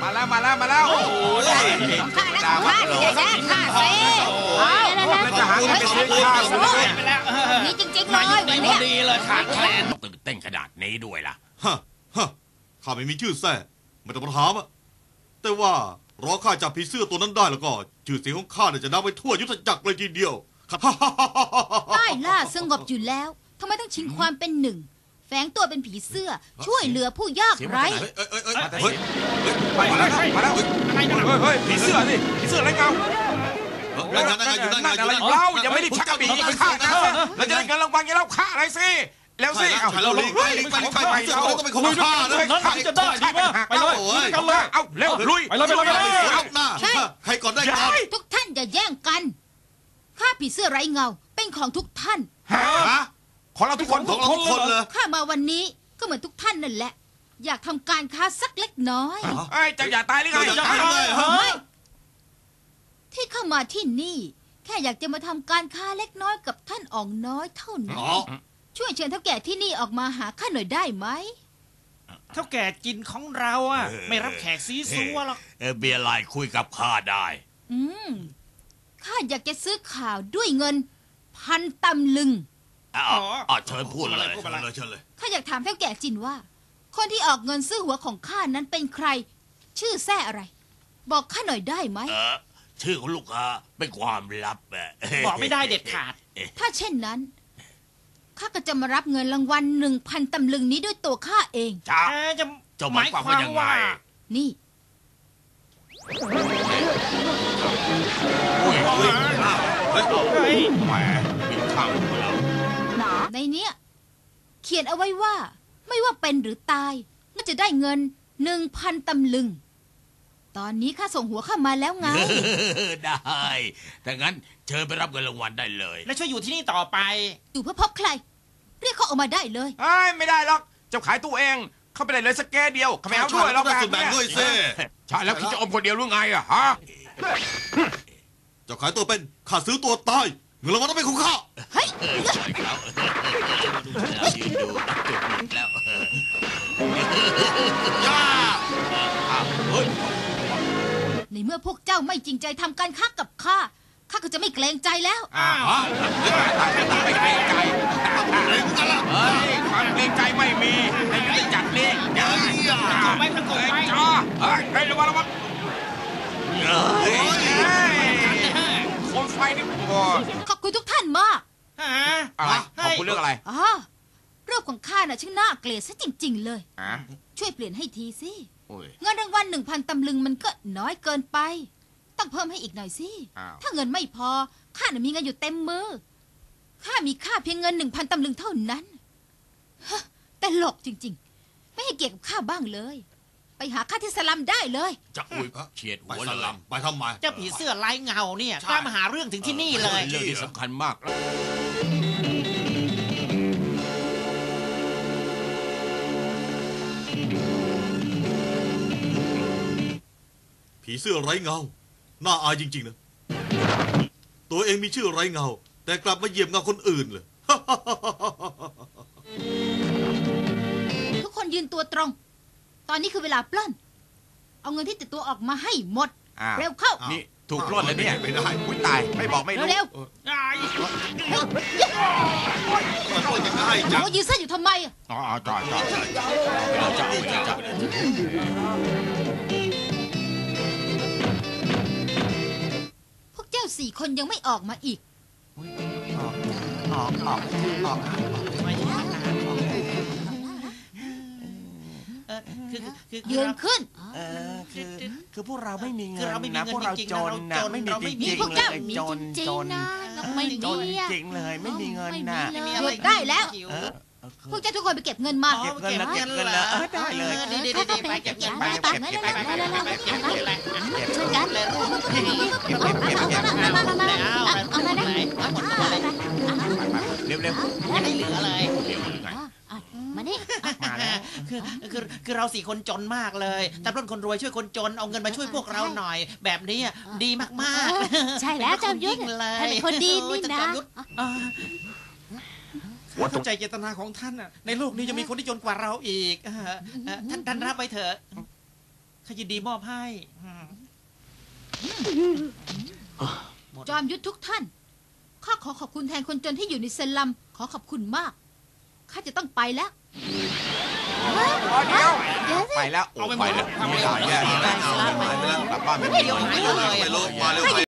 มาแล้วโอ้โหข้านะข้าอย่าแย่งข้าสิเราจะหาเงินไปซื้อข้าวไปแล้วนี่จริงๆเลยวันนี้ดีเลยขาดแคลนตื่นเต้นขนาดนี้ด้วยล่ะฮะข้าไม่มีชื่อแท้ไม่ต้องมาถามอะแต่ว่ารอข้าจับผีเสื้อตัวนั้นได้แล้วก็ชื่อเสียงของข้าจะดังไปทั่วยุทธจักรเลยทีเดียวใต้ล่าสงบอยู่แล้วทำไมต้องชิงความเป็นหนึ่งแฝงตัวเป็นผีเสื้อช่วยเหลือผู้ยากไร้มาแล้วเฮ้ยผีเสื้อนี่ผีเสื้อไรเงานั่นอะไรเล่ายังไม่ได้ชักกระบี่ไปฆ่านะเราจะได้เงินรางวัลกันแล้วฆ่าอะไรสิแล้วสิเราลิงไปต้องเป็นคนฆ่าเลยนั่นจะได้ดีมากไปเลยกันเลยเอาเร็วลุยไปเลยใครก่อนได้ก่อนทุกท่านอย่าแย่งกันข้าผีเสื้อไร้เงาเป็นของทุกท่านของเราทุกคนเลยข้ามาวันนี้ก็เหมือนทุกท่านนั่นแหละอยากทำการค้าสักเล็กน้อยจะอย่าตายหรือไงที่เข้ามาที่นี่แค่อยากจะมาทำการค้าเล็กน้อยกับท่านอ่องน้อยเท่านั้นช่วยเชิญเท่าแก่ที่นี่ออกมาหาข้าหน่อยได้ไหมเท่าแก่จินของเราอ่ะไม่รับแขกซีซัวหรอกเบียร์ไลคุยกับข้าได้ข้าอยากจะซื้อข่าวด้วยเงิน1,000 ตำลึงเชิญพูดเลยข้าอยากถามเท่าแก่จินว่าคนที่ออกเงินซื้อหัวของข้านั้นเป็นใครชื่อแท้อะไรบอกข้าหน่อยได้ไหมชื่อของลูกค้าเป็นความลับบอกไม่ได้เด็ดขาดถ้าเช่นนั้นข้าก็จะมารับเงินรางวัล1,000 ตำลึงนี้ด้วยตัวข้าเองจะหมายความว่ายังไงนี่แหมมีข้างเราในเนี้ยเขียนเอาไว้ว่าไม่ว่าเป็นหรือตายก็จะได้เงิน 1,000 ตำลึงตอนนี้ข้าส่งหัวเข้ามาแล้วไงได้ถ้างั้นเชิญไปรับเงินรางวัลได้เลยและช่วยอยู่ที่นี่ต่อไปอยู่เพื่อพบใครเรียกเขาออกมาได้เลยไม่ได้หรอกเจ้าขายตู้เองเข้าไปได้เลยสักแก้เดียวเขาไม่เอาด้วยแล้วแบบนี้ใช่แล้วคิดจะอมคนเดียวหรือไงอะฮะเจ้าขายตัวเป็นข้าซื้อตัวตายเงินรางวัลต้องเป็นของข้าเฮ้ยดูแล้วในเมื่อพวกเจ้าไม่จริงใจทำการค้ากับข้าก็จะไม่เกรงใจแล้วไม่เกรงใจความเกรงใจไม่มีในยุทธจักรนี่ไม่ประกบไปจ้าระวังโคมไฟนี่ขอบคุณทุกท่านมากอะไรขอบคุณเรื่องอะไรรูปของข้าน่ะช่างน่าเกลียดซะจริงๆเลยช่วยเปลี่ยนให้ทีสิเงินรางวัล1,000 ตำลึงมันก็น้อยเกินไปต้องเพิ่มให้อีกหน่อยสิถ้าเงินไม่พอข้าน่ะมีเงินอยู่เต็มมือข้ามีค่าเพียงเงิน1,000 ตำลึงเท่านั้นแต่หลอกจริงๆไม่ให้เกียรติกับข้าบ้างเลยไปหาข้าที่สลัมได้เลยจะเฉียดหัวสลัมไปทำไมเจ้าผีเสื้อไร้เงาเนี่ยกล้ามาหาเรื่องถึงที่นี่เลยเรื่องที่สำคัญมากผีเสื้อไร้เงาน่าอายจริงๆนะตัวเองมีชื่อไร้เงาแต่กลับมาเหยียบเงาคนอื่นเลยทุกคนยืนตัวตรงตอนนี้คือเวลาปล้นเอาเงินที่ติดตัวออกมาให้หมดเร็วเข้านี่ถูกปล้นเลยเนี่ยไม่ได้อุ้ยตายไม่บอกไม่รู้เร็วโอ้ยืนเส้นอยู่ทำไมจ่าพวกเจ้า4 คนยังไม่ออกมาอีกยืนขึ้นคือพวกเราไม่มีเงินนะพวกเราจนนะไม่มีจริงพวกเจ้ามีจริงๆนะไม่มีจริงเลยไม่มีเงินนะหยุดได้แล้วพวกเจ้าทุกคนไปเก็บเงินมาเก็บเงินแล้วได้เลยไปเก็บเงินไปช่วยกันเร็วไม่เหลือเลยมานี่คือเรา4 คนจนมากเลยแต่ปล้นคนรวยช่วยคนจนเอาเงินมาช่วยพวกเราหน่อยแบบนี้ดีมากๆใช่แล้วจอมยุทธท่านเป็นคนดีนี่นะว่าเข้าใจเจตนาของท่านในโลกนี้จะมีคนที่จนกว่าเราอีกท่านรับไว้เถอะข้ายินดีมอบให้จอมยุทธทุกท่าน ข้าขอขอบคุณแทนคนจนที่อยู่ในสลัม ขอขอบคุณมาก ข้าจะต้องไปแล้วเดี๋ยวไปแล้วโอ้ไปแล้วไม่ได้แย่ไปแล้วกลับบ้านไม่ได้เดี๋ยวหายเลยไปลงมาเร็ว